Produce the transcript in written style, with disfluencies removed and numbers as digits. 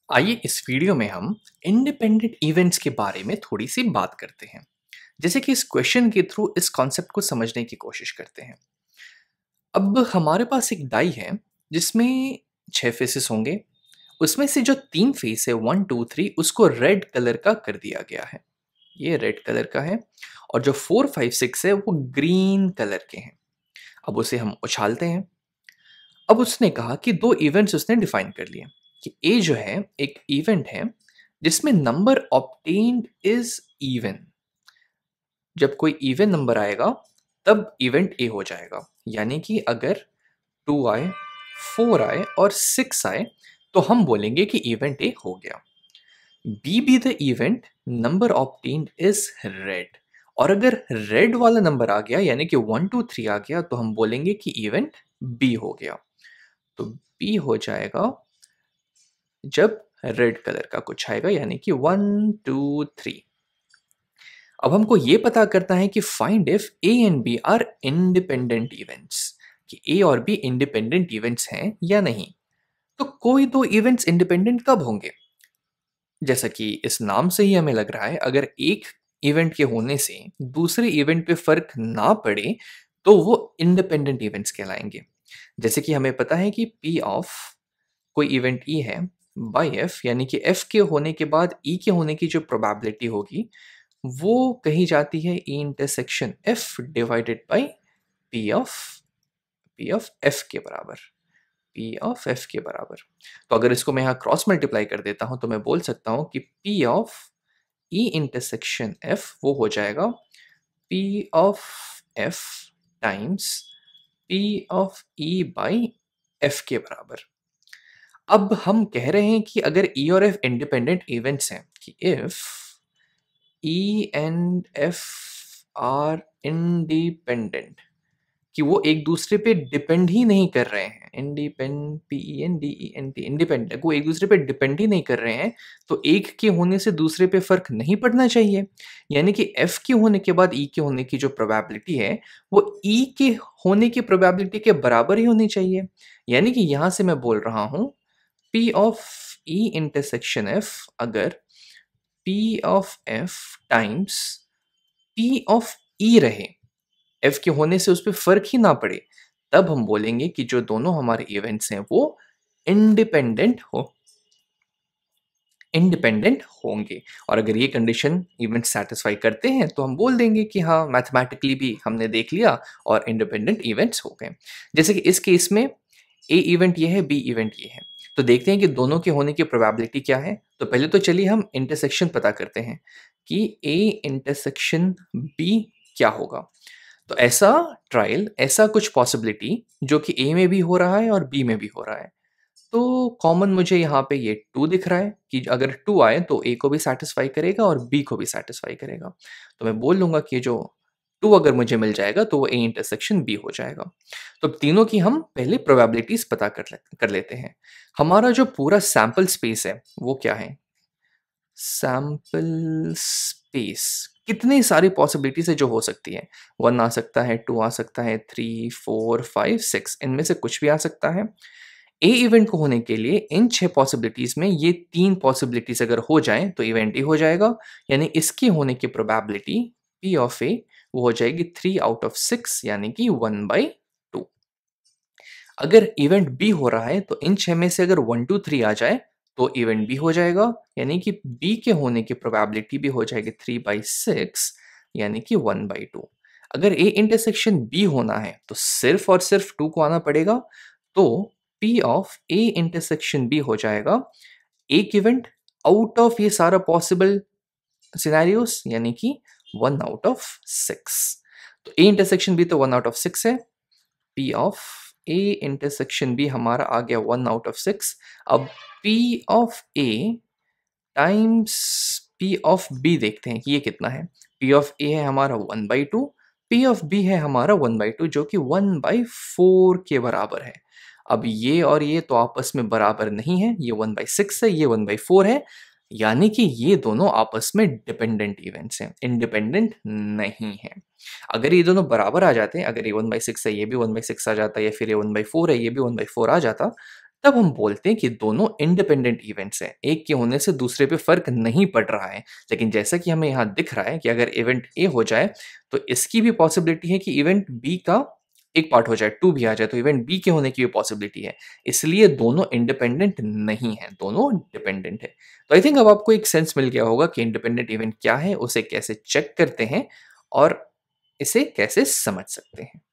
आइए इस वीडियो में हम इंडिपेंडेंट इवेंट्स के बारे में थोड़ी सी बात करते हैं। जैसे कि इस क्वेश्चन के थ्रू इस कॉन्सेप्ट को समझने की कोशिश करते हैं। अब हमारे पास एक डाई है जिसमें 6 फेसेस होंगे। उसमें से जो 3 फेस है 1 2 3 उसको रेड कलर का कर दिया गया है। ये रेड कलर का है और जो 4 5 6 है वो ग्रीन कलर के हैं। अब उसे हम उछालते हैं। अब उसने कहा कि 2 इवेंट्स उसने डिफाइन कर लिए कि ए जो है एक इवेंट है जिसमें नंबर ऑब्टेन्ड इज इवन। जब कोई इवन नंबर आएगा तब इवेंट ए हो जाएगा। यानी कि अगर 2 आए 4 आए और 6 आए तो हम बोलेंगे कि इवेंट ए हो गया। B B the event number obtained is red. और अगर रेड वाला नंबर आ गया यानी कि 1 2 3 आ गया तो हम बोलेंगे कि इवेंट बी हो गया। तो बी हो जाएगा जब रेड कलर का कुछ आएगा यानी कि 1 2 3। अब हमको ये पता करना है कि find if A and B are independent events, कि ए और बी इंडिपेंडेंट इवेंट्स हैं या नहीं। तो कोई दो इवेंट्स इंडिपेंडेंट कब होंगे? जैसा कि इस नाम से ही हमें लग रहा है, अगर एक इवेंट के होने से दूसरे इवेंट पे फर्क ना पड़े तो वो इंडिपेंडेंट इवेंट्स कहलाएंगे। जैसे कि हमें पता है कि पी ऑफ कोई इवेंट ई है बाई एफ, यानी कि एफ के होने के बाद ई के होने की जो प्रोबेबिलिटी होगी वो कही जाती है E intersection F divided by P of F के बराबर। पी ऑफ एफ के बराबर। तो अगर इसको मैं यहाँ क्रॉस मल्टीप्लाई कर देता हूँ तो मैं बोल सकता हूँ कि P of E intersection F वो हो जाएगा P of F times P of E by F के बराबर। अब हम कह रहे हैं कि अगर ई और एफ इंडिपेंडेंट इवेंट्स हैं, कि if E and F are independent, कि वो एक दूसरे पे डिपेंड ही नहीं कर रहे हैं, इंडिपेंडेंट, वो एक दूसरे पे डिपेंड ही नहीं कर रहे हैं, तो एक के होने से दूसरे पे फर्क नहीं पड़ना चाहिए। यानी कि एफ के होने के बाद ई के होने की जो प्रोबेबिलिटी है वो ई के होने की प्रोबेबिलिटी के बराबर ही होनी चाहिए। यानी कि यहां से मैं बोल रहा हूं P of E intersection F अगर P of F times P of E रहे, एफ के होने से उस पर फर्क ही ना पड़े, तब हम बोलेंगे कि जो दोनों हमारे इवेंट्स हैं वो इंडिपेंडेंट होंगे। और अगर ये कंडीशन इवेंट सेटिस्फाई करते हैं तो हम बोल देंगे कि हाँ मैथमेटिकली भी हमने देख लिया और इंडिपेंडेंट इवेंट्स हो गए। जैसे कि इस केस में ए इवेंट ये है बी इवेंट ये है, तो देखते हैं कि दोनों के होने की प्रोबेबिलिटी क्या है। तो पहले तो चलिए हम इंटरसेक्शन पता करते हैं कि ए इंटरसेक्शन बी क्या होगा। तो ऐसा ट्रायल, ऐसा कुछ पॉसिबिलिटी जो कि ए में भी हो रहा है और बी में भी हो रहा है। तो कॉमन मुझे यहाँ पे ये 2 दिख रहा है कि अगर 2 आए तो ए को भी सैटिस्फाई करेगा और बी को भी सैटिस्फाई करेगा। तो मैं बोल लूँगा कि जो 2 अगर मुझे मिल जाएगा तो वो ए इंटरसेक्शन बी हो जाएगा। तो तीनों की हम पहले प्रोबेबिलिटीज़ पता कर लेते हैं। हमारा जो पूरा सैंपल स्पेस है वो क्या है? सैंपल स्पेस कितनी सारी पॉसिबिलिटीज है जो हो सकती है। 1 आ सकता है, 2 आ सकता है, 3 4 5 6, इनमें से कुछ भी आ सकता है। ए इवेंट को होने के लिए इन 6 पॉसिबिलिटीज में ये 3 पॉसिबिलिटीज अगर हो जाएं तो इवेंट ए हो जाएगा। यानी इसके होने की प्रोबेबिलिटी पी ऑफ ए वो हो जाएगी 3 आउट ऑफ 6 यानी कि 1/2। अगर इवेंट बी हो रहा है तो इन 6 में से अगर 1 2 3 आ जाए तो इवेंट बी हो जाएगा। यानी कि बी के होने की प्रोबेबिलिटी भी हो जाएगी 3/6 यानी कि 1/2। अगर ए इंटरसेक्शन बी होना है तो सिर्फ और सिर्फ 2 को आना पड़ेगा। तो P of A intersection B हो जाएगा एक इवेंट आउट ऑफ ये सारा पॉसिबल सिनेरियोस यानी कि 1 आउट ऑफ 6। तो ए इंटरसेक्शन बी तो 1 आउट ऑफ 6 है। P of A intersection B हमारा आ गया 1 आउट ऑफ 6। अब P of A times P of B देखते हैं कि ये कितना है। पी ऑफ ए है हमारा 1/2, पी ऑफ बी है हमारा 1/2 जो कि 1/4 के बराबर है। अब ये और ये तो आपस में बराबर नहीं है, ये 1/6 है, ये 1/4 है। यानी कि ये दोनों आपस में डिपेंडेंट इवेंट्स हैं, इंडिपेंडेंट नहीं है। अगर ये दोनों बराबर आ जाते हैं, अगर ये 1/6 है ये भी 1/6 आ जाता, या फिर ये 1/4 है ये भी 1/4 आ जाता, तब हम बोलते हैं कि दोनों इंडिपेंडेंट इवेंट्स हैं। एक के होने से दूसरे पे फ़र्क नहीं पड़ रहा है। लेकिन जैसा कि हमें यहाँ दिख रहा है कि अगर इवेंट ए हो जाए, तो इसकी भी पॉसिबिलिटी है कि इवेंट बी का एक पार्ट हो जाए, 2 भी आ जाए, तो इवेंट बी के होने की भी पॉसिबिलिटी है। इसलिए दोनों इंडिपेंडेंट नहीं हैं, दोनों डिपेंडेंट हैं। तो आई थिंक अब आपको एक सेंस मिल गया होगा कि इंडिपेंडेंट इवेंट क्या है, उसे कैसे चेक करते हैं और इसे कैसे समझ सकते हैं।